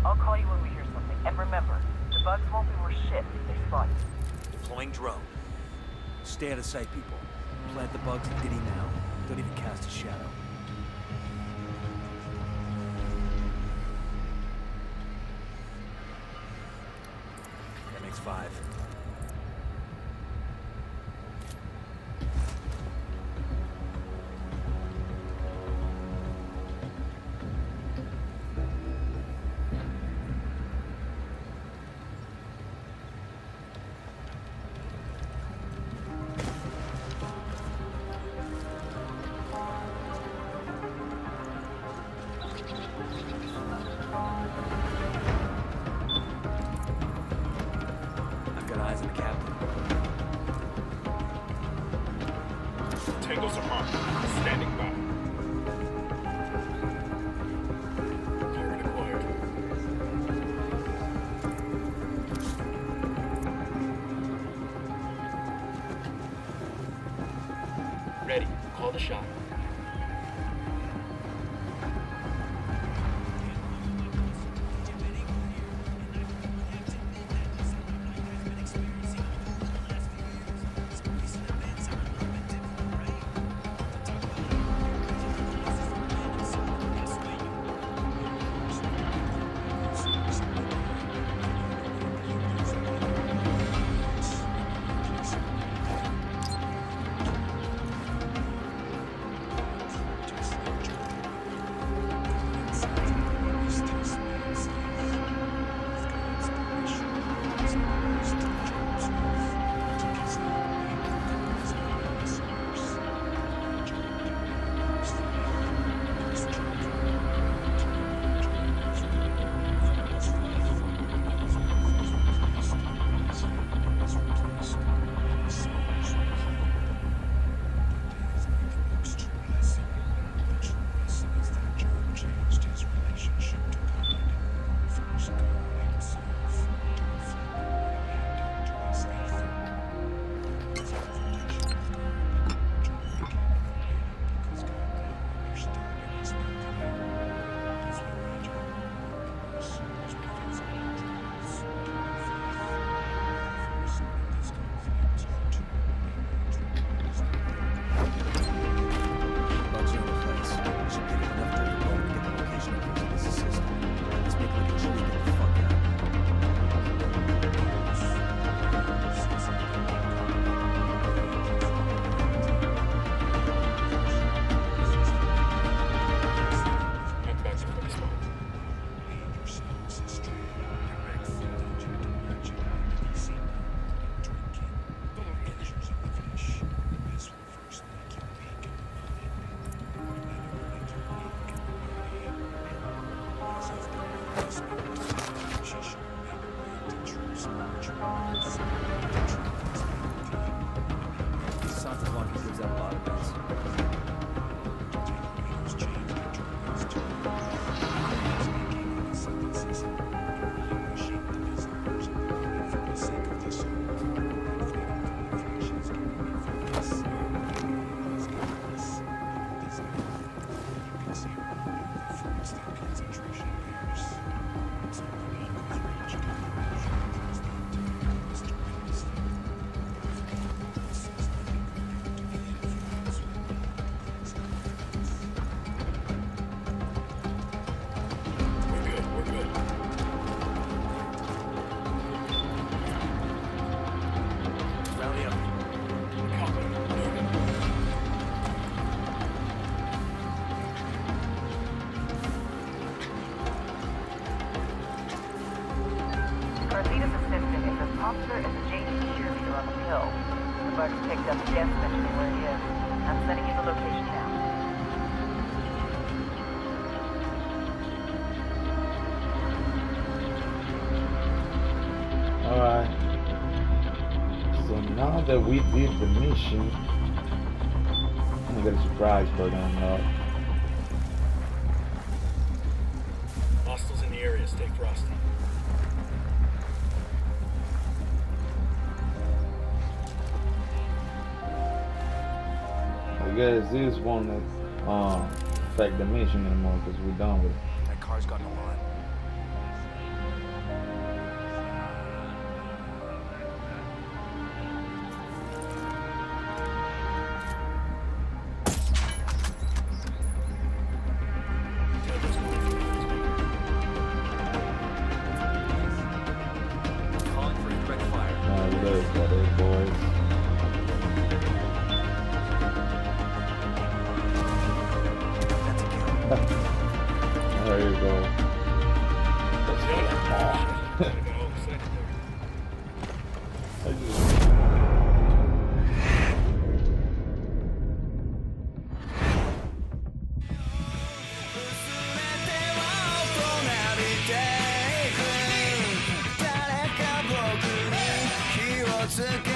I'll call you when we hear something. And remember, the bugs won't be worth shit if they spot you. Deploying drone. Stay out of sight, people. Plant the bugs and Diddy now. Don't even cast a shadow. That makes 5. Tangles are armed. Standing by. Target acquired. Ready. Call the shot. Officer is a JD cheerleader on the hill. The bug's picked up a guest mentioning where he is. I'm sending you the location now. Alright. So now that we did the mission, I'm gonna get a surprise for them up. Hostiles in the area, stay frosty. I guess this won't affect the mission anymore because we're done with it. That car's got an alarm. Got all excited there. I just- It's